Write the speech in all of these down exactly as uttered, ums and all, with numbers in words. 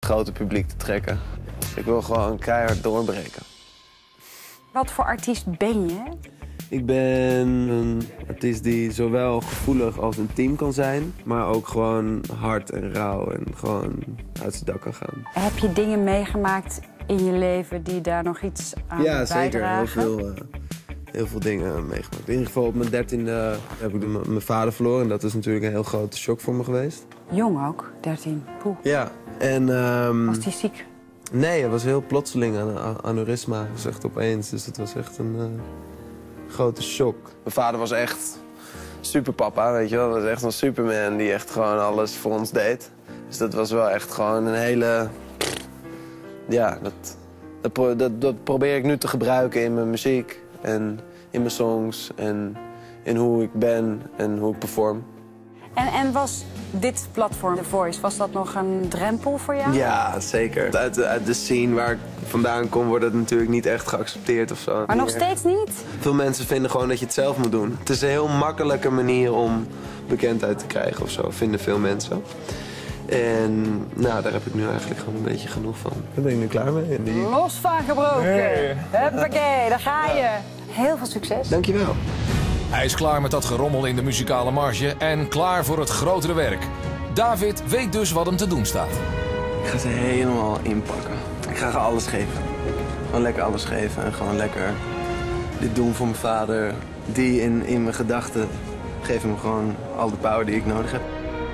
grote publiek te trekken. Ik wil gewoon keihard doorbreken. Wat voor artiest ben je? Ik ben een artiest die zowel gevoelig als intiem kan zijn, maar ook gewoon hard en rauw en gewoon uit zijn dak kan gaan. Heb je dingen meegemaakt in je leven die daar nog iets aan ja, bijdragen? Ja, zeker. Heel veel, uh, heel veel dingen meegemaakt. In ieder geval op mijn dertiende heb ik mijn vader verloren en dat is natuurlijk een heel grote shock voor me geweest. Jong ook, dertien. Poeh. Ja. En, um, was die ziek? Nee, het was heel plotseling, een aneurysma. Dat was echt opeens, dus het was echt een uh, grote shock. Mijn vader was echt superpapa, weet je wel. Dat was echt een superman die echt gewoon alles voor ons deed. Dus dat was wel echt gewoon een hele... Ja, dat, dat, pro dat, dat probeer ik nu te gebruiken in mijn muziek en in mijn songs en in hoe ik ben en hoe ik perform. En, en was dit platform, The Voice, was dat nog een drempel voor jou? Ja, zeker. Uit de, uit de scene waar ik vandaan kom wordt het natuurlijk niet echt geaccepteerd of zo. Maar nog steeds niet? Veel mensen vinden gewoon dat je het zelf moet doen. Het is een heel makkelijke manier om bekendheid te krijgen of zo, vinden veel mensen. En nou, daar heb ik nu eigenlijk gewoon een beetje genoeg van. Daar ben ik nu klaar mee. Die... Los van gebroken. Hey. Huppakee, daar ga je. Heel veel succes. Dankjewel. Hij is klaar met dat gerommel in de muzikale marge en klaar voor het grotere werk. David weet dus wat hem te doen staat. Ik ga ze helemaal inpakken. Ik ga alles geven. Gewoon lekker alles geven en gewoon lekker dit doen voor mijn vader. Die in, in mijn gedachten geeft hem gewoon al de power die ik nodig heb.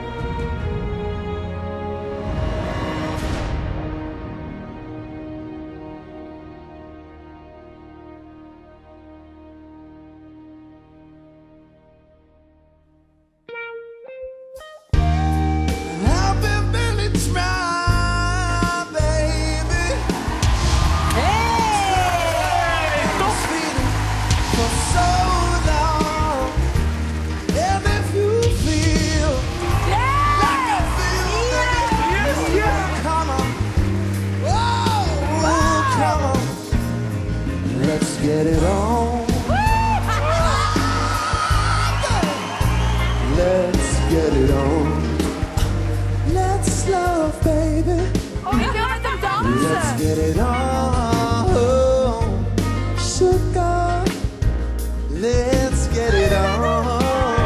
Get it on. Let's get it on. Let's love, baby. Oh, ik wil met hem dansen. Let's get it on. Sugar. Let's get it on.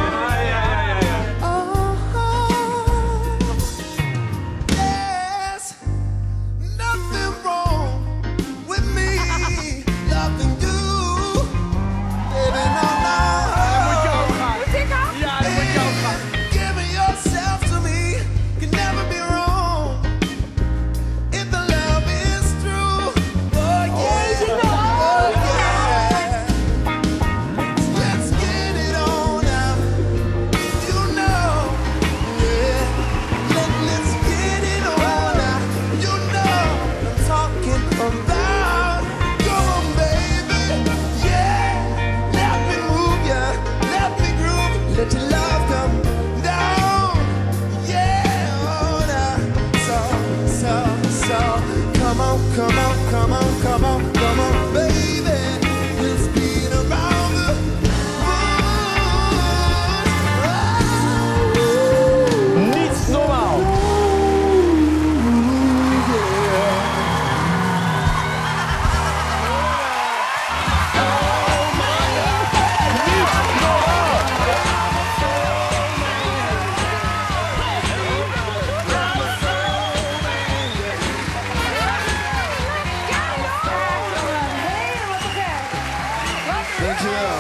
Let your love come down, yeah, oh, nah. So, so, so, come on, come on, come on, come on, come on, baby. We'll speed around the world. Niet normaal. Dankjewel.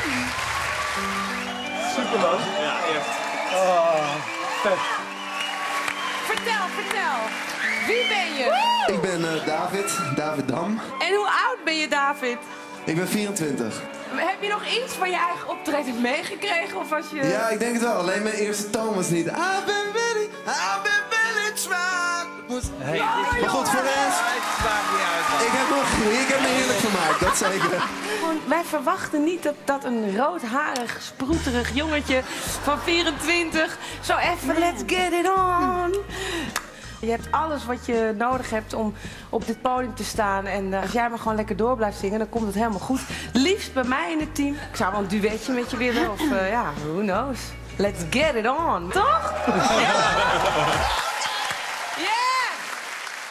Superman. Ja, echt. Oh, vet. Vertel, vertel. Wie ben je? Ik ben uh, David, David Dam. En hoe oud ben je, David? Ik ben vierentwintig. Heb je nog iets van je eigen optreden meegekregen? Of was je... Ja, ik denk het wel. Alleen mijn eerste toon was niet. I've been really, I've been really trying. Hey, oh, maar goed, voor de rest. Ik heb, nog, ik heb me heerlijk vermaakt, dat zeker. Wij verwachten niet dat, dat een roodharig, sproeterig jongetje van vierentwintig zo even let's get it on. Je hebt alles wat je nodig hebt om op dit podium te staan. En uh, als jij maar gewoon lekker door blijft zingen, dan komt het helemaal goed. Liefst bij mij in het team. Ik zou wel een duetje met je willen. Of uh, ja, who knows. Let's get it on, toch? Ja! Yeah!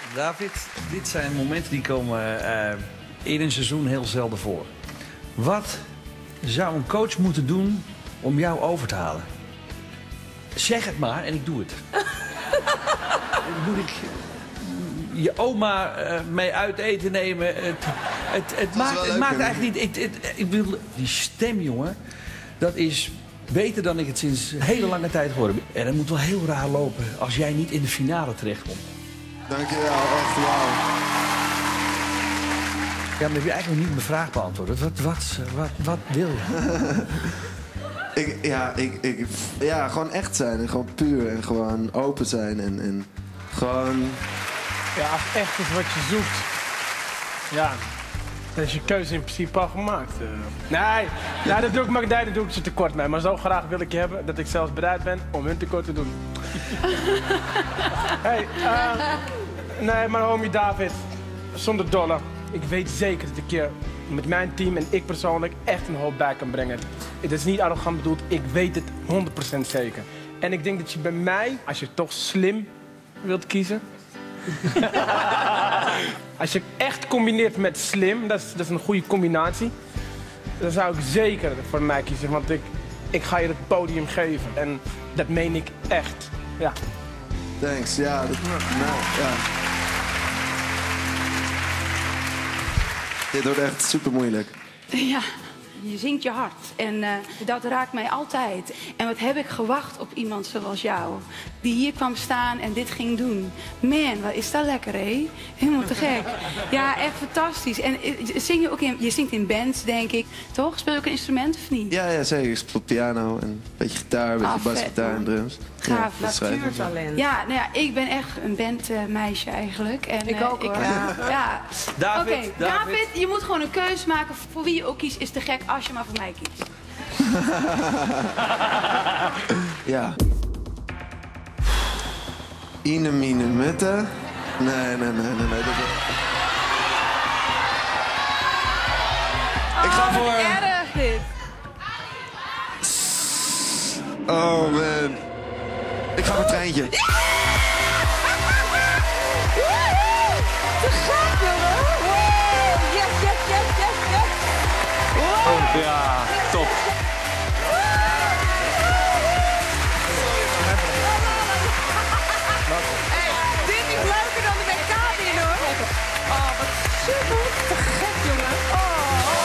David, dit zijn momenten die komen uh, in een seizoen heel zelden voor. Wat zou een coach moeten doen om jou over te halen? Zeg het maar en ik doe het. Moet ik je oma uh, mee uit eten nemen? Het, het, het maakt, het maakt eigenlijk niet... Ik, het, ik bedoel, die stem, jongen, dat is beter dan ik het sinds een hele lange tijd hoor. En dat moet wel heel raar lopen als jij niet in de finale terechtkomt. Dankjewel, echt wauw. Ja, maar heb je eigenlijk nog niet mijn vraag beantwoord. Wat, wat, wat, wat wil je? ik, ja, ik, ik, ja, gewoon echt zijn en gewoon puur en gewoon open zijn en, en gewoon... Ja, als echt is wat je zoekt, ja, dan is je keuze in principe al gemaakt. Uh. Nee, ja, dat doe ik, maar daar doe ik ze tekort mee. Maar zo graag wil ik je hebben dat ik zelfs bereid ben om hun tekort te doen. Hey, uh, nee, maar homie David, zonder dollar. Ik weet zeker dat ik je met mijn team en ik persoonlijk echt een hoop bij kan brengen. Het is niet arrogant bedoeld, ik weet het honderd procent zeker. En ik denk dat je bij mij, als je toch slim wilt kiezen... Als je echt combineert met slim, dat is, dat is een goede combinatie. Dan zou ik zeker voor mij kiezen, want ik, ik ga je het podium geven. En dat meen ik echt, ja. Thanks, ja. Dat, nou, ja. Dit wordt echt super moeilijk. Ja, je zingt je hart en uh, dat raakt mij altijd. En wat heb ik gewacht op iemand zoals jou, die hier kwam staan en dit ging doen. Man, wat is dat lekker, hé? Helemaal te gek. Ja, echt fantastisch. En uh, zing je ook in, je zingt in bands, denk ik, toch? Speel je ook een instrument of niet? Ja, ja, zeker. Ik speel piano en een beetje gitaar, een beetje Ah, basgitaar en drums. Gaaf. Ja, Natuurtalent. Ja, nou ja, ik ben echt een bandmeisje uh, eigenlijk. En, Ik uh, ook, hoor. Ja. ja. David, Oké, David. David, je moet gewoon een keuze maken. Voor wie je ook kiest is te gek als je maar voor mij kiest. Ja. Ine mine mutte. Nee, nee, nee, nee, nee. Dat... Ik ga voor... Erg dit. Oh man. Ik ga voor het treintje. Te gek, jongen. Wow. Yes, yes, yes, yes, yes. Wow. Ja, top. Hey, dit is leuker dan de W K in, hoor. Oh, wat super. Te gek, jongen. Oh, oh,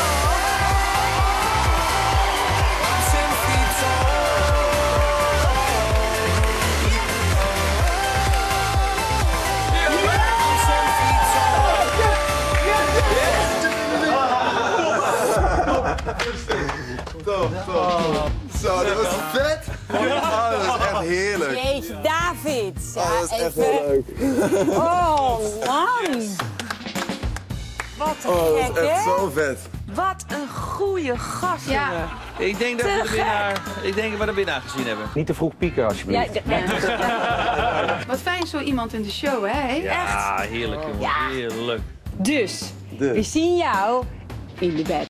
Top, top. Zo, dat was vet. Oh, dat was echt heerlijk. Jeetje, David. Ja, Oh, dat is echt even... heel leuk. Oh, man. Wat een Oh, dat gek, is echt hè? zo vet. wat een goede gast, Ja. jongen. Ik denk dat we de winnaar, ik denk dat we de winnaar gezien hebben. Niet te vroeg pieken, alsjeblieft. Ja, ja. Wat fijn zo iemand in de show, hè? Echt. Ja, heerlijk jongen, Ja. heerlijk. Dus, Dus. we zien jou in de bed.